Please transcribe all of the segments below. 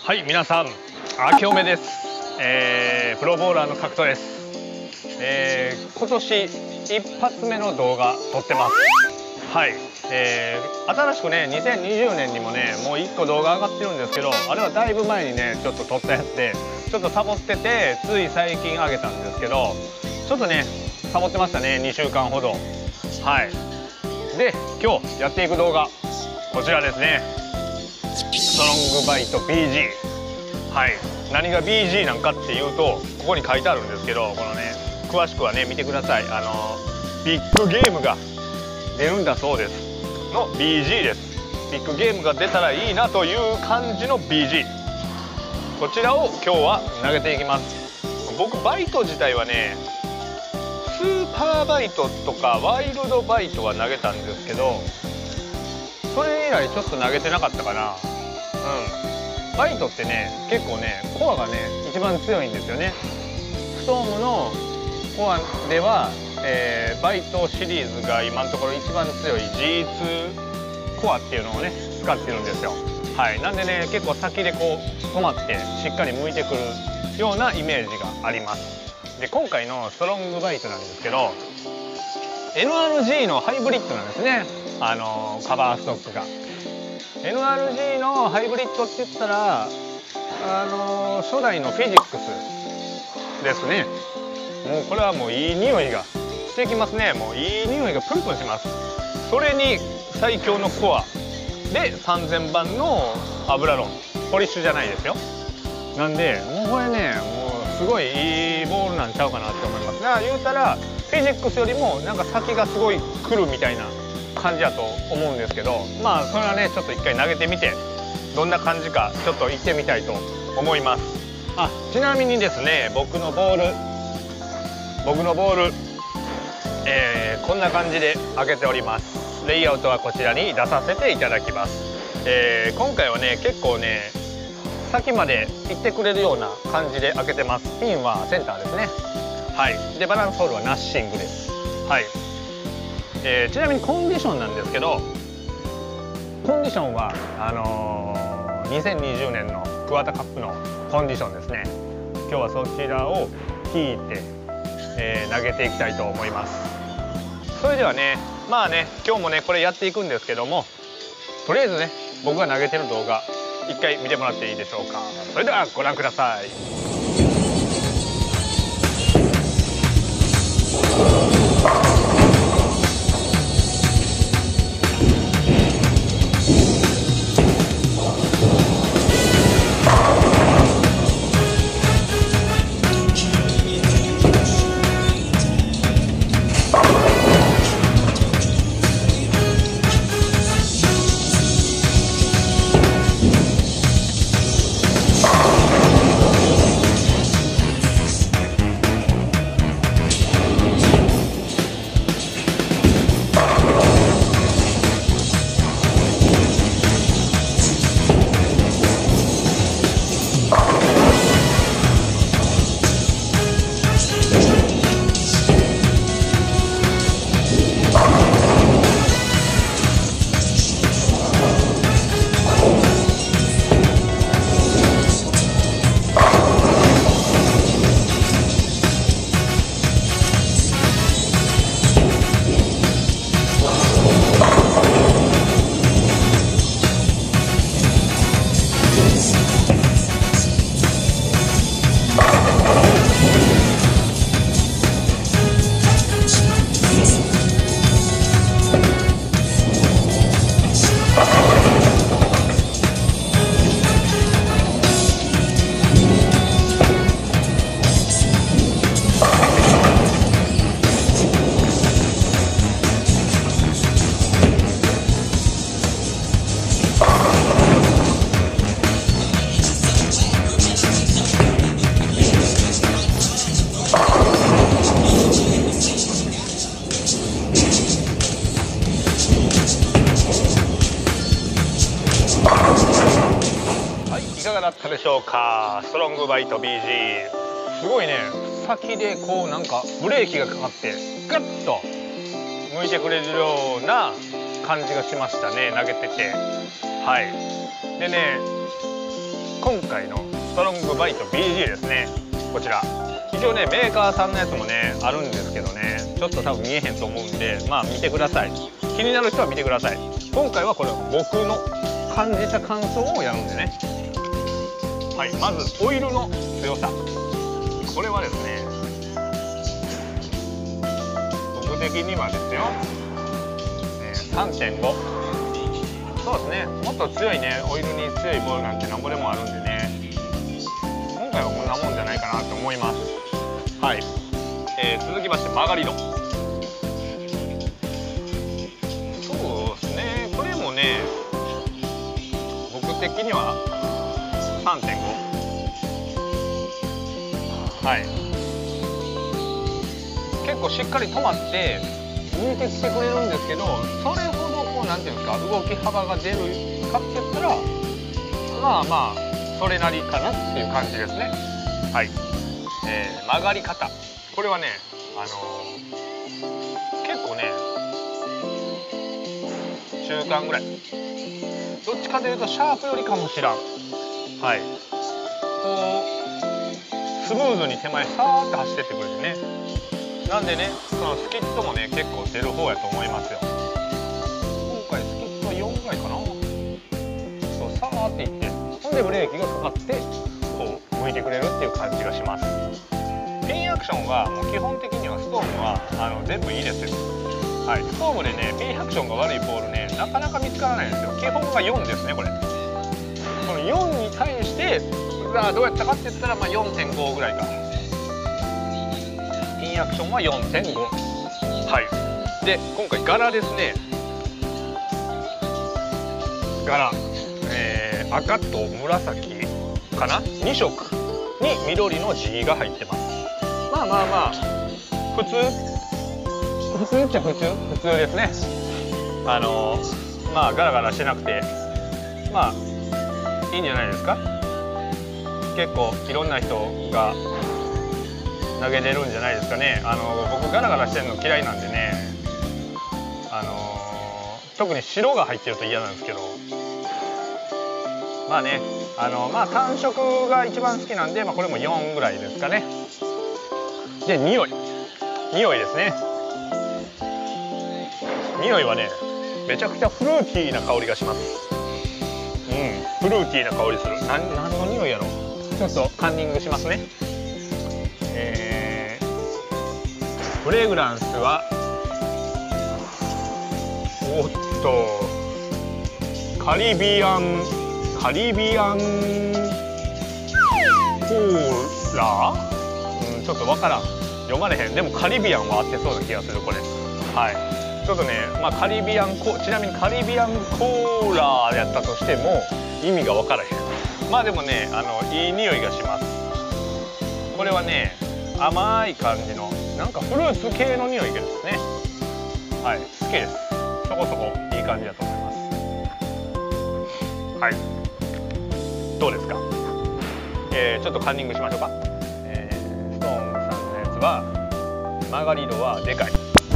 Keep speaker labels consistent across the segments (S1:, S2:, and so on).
S1: はい、皆さん、明けおめです。プロボウラーの格闘です。今年一発目の動画撮ってます。はい、新しくね、2020年にもね、もう1個動画上がってるんですけど、あれはだいぶ前にね、ちょっと撮ったやつで、ちょっとサボってて、つい最近上げたんですけど、ちょっとね、サボってましたね、2週間ほど。はい。で、今日やっていく動画、こちらですね。ストロングバイト BG。はい、何が BG なんかっていうと、ここに書いてあるんですけど、このね、詳しくはね見てください。ビッグゲームが出るんだそうですの BG です。ビッグゲームが出たらいいなという感じの BG、 こちらを今日は投げていきます。僕バイト自体はね、スーパーバイトとかワイルドバイトは投げたんですけど、それ以来ちょっと投げてなかったかな。バイトってね、結構ね、コアがね一番強いんですよね。ストームのコアでは、バイトシリーズが今のところ一番強い G2 コアっていうのをね使ってるんですよ。はい、なんでね、結構先でこう止まってしっかり向いてくるようなイメージがあります。で、今回のストロングバイトなんですけど、 NRG のハイブリッドなんですね。カバーストックが NRG のハイブリッドって言ったら、初代のフィジックスですね。もうこれはもういい匂いがしてきますね。もういい匂いがプンプンします。それに最強のコアで3000番のアブラロン、ポリッシュじゃないですよ。なんでもうこれね、もうすごいいいボールなんちゃうかなって思います。だから言うたらフィジックスよりもなんか先がすごい来るみたいな感じだと思うんですけど、まあそれはね、ちょっと一回投げてみてどんな感じかちょっと行ってみたいと思います。ちなみにですね、僕のボール、こんな感じで開けております。レイアウトはこちらに出させていただきます。今回はね、結構ね先まで行ってくれるような感じで開けてます。ピンはセンターですね。はい、でバランスホールはナッシングです。はい。ちなみにコンディションなんですけど、コンディションは2020年のクワタカップのコンディションですね。今日はそちらを引いて、投げていきたいと思います。それではね、まあね、今日もねこれやっていくんですけども、とりあえずね、僕が投げてる動画一回見てもらっていいでしょうか。それではご覧ください。いかがだったでしょうか。ストロングバイト BG、 すごいね、先でこうなんかブレーキがかかってガッと向いてくれるような感じがしましたね、投げてて。はい。でね、 今回のストロングバイト BG ですね。こちら一応ねメーカーさんのやつもねあるんですけどね、ちょっと多分見えへんと思うんで、まあ見てください。気になる人は見てください。今回はこれ僕の感じた感想をやるんでね。はい、まずオイルの強さ、これはですね、僕的にはですよ、3.5。そうですね、もっと強いねオイルに強いボールなんてなんぼでもあるんでね、今回はこんなもんじゃないかなと思います。はい、続きまして曲がり度。そうですね、これもね僕的には 3.5。 はい、結構しっかり止まって抜いてきてくれるんですけど、それほどこうなんていうんですか、動き幅が出るかって言ったらまあまあそれなりかなっていう感じですね。はい、曲がり方、これはね結構ね中間ぐらい、どっちかというとシャープよりかもしらん。はい、こうスムーズに手前さーっと走ってってくれるね。なんでね、そのスキットもね結構出る方やと思いますよ。今回スキットは4ぐらいかな。そうさーっていって、ほんでブレーキがかかってこう向いてくれるっていう感じがします。ピンアクションはもう基本的にはストームは全部いいですよ。はい、ストームでねピンアクションが悪いボールねなかなか見つからないんですよ。基本が4ですね。これこの4に対してさあどうやったかって言ったら、まあ、4.5 ぐらいか。ピンアクションは 4.5。 はい、で今回柄ですね。柄、赤と紫かな、2色に緑の地が入ってます。まあまあまあ普通っちゃ普通ですね。まあガラガラしてなくてまあいいんじゃないですか。結構いろんな人が投げれるんじゃないですかね。僕ガラガラしてるの嫌いなんでね、特に白が入ってると嫌なんですけど、まあねまあ単色が一番好きなんで、まあ、これも4ぐらいですかね。で匂いですね。匂いはねめちゃくちゃフルーティーな香りがします。フルーティーな香りする。何の匂いやろ。ちょっとカンニングしますね。フレグランスはおっとカリビアンコーラ、ちょっとわからん、読まれへん。でもカリビアンは合ってそうな気がするこれ。はい、ちょっとね、まあ、ちなみにカリビアンコーラやったとしても意味がわからへん。まあでもねいい匂いがします。これはね甘い感じのなんかフルーツ系の匂いですね。はい、好きです。そこそこいい感じだと思います。はい、どうですか。ちょっとカンニングしましょうか。ストーンさんのやつは曲がり度はでかい。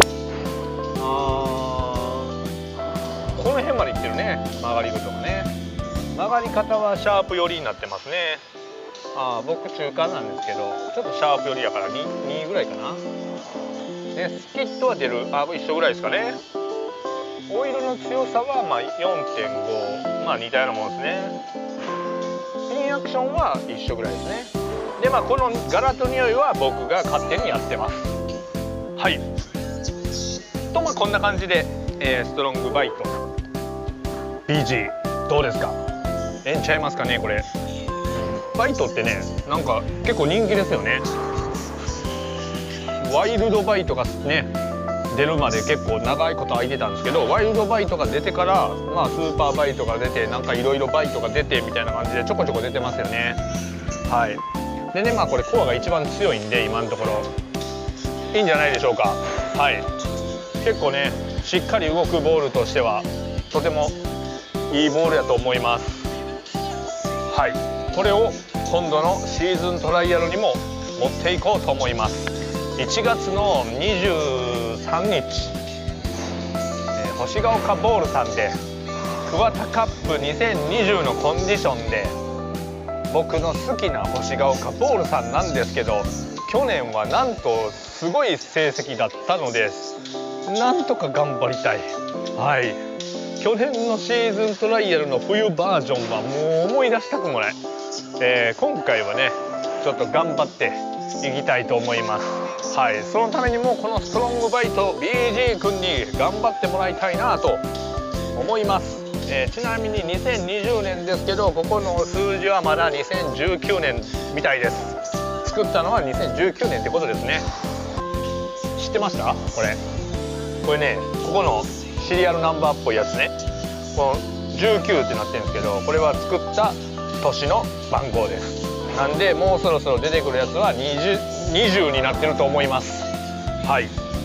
S1: この辺までいってるね。曲がり度とかね、曲がり方はシャープ寄りになってますね。僕中間なんですけどちょっとシャープ寄りやから 2ぐらいかな。でスキットは出る一緒ぐらいですかね。オイルの強さはまあ 4.5、まあ似たようなもんですね。ピンアクションは一緒ぐらいですね。でまあこの柄と匂いは僕が勝手にやってます。はい、とまあこんな感じで、ストロングバイト BG どうですか。ええんちゃいますかね。これバイトってねなんか結構人気ですよね。ワイルドバイトがね出るまで結構長いこと空いてたんですけど、ワイルドバイトが出てから、まあ、スーパーバイトが出てなんかいろいろバイトが出てみたいな感じでちょこちょこ出てますよね。はい、でねまあこれコアが一番強いんで今のところいいんじゃないでしょうか。はい、結構ねしっかり動くボールとしてはとてもいいボールやと思います。はい、これを今度のシーズントライアルにも持っていこうと思います。1月の23日、星ヶ丘ボールさんで桑田カップ2020のコンディションで僕の好きな星が丘ボールさんなんですけど、去年はなんとすごい成績だったので、なんとか頑張りたい。はい、去年のシーズントライアルの冬バージョンはもう思い出したくもない。今回はねちょっと頑張っていきたいと思います。はい、そのためにもこのストロングバイト BG 君に頑張ってもらいたいなと思います。ちなみに2020年ですけど、ここの数字はまだ2019年みたいです。作ったのは2019年ってことですね。知ってました？これね、ここのシリアルナンバーっぽいやつね、この19ってなってるんですけど、これは作った年の番号です。なんでもうそろそろ出てくるやつは 20になってると思います。はい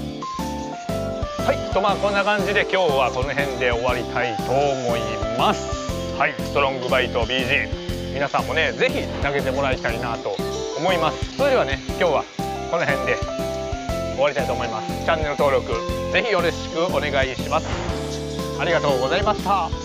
S1: 、とまあこんな感じで今日はこの辺で終わりたいと思います。はい、ストロングバイト BG 皆さんもね是非投げてもらいたいなと思います。それではね今日はこの辺で終わりたいと思います。チャンネル登録ぜひよろしくお願いします。ありがとうございました。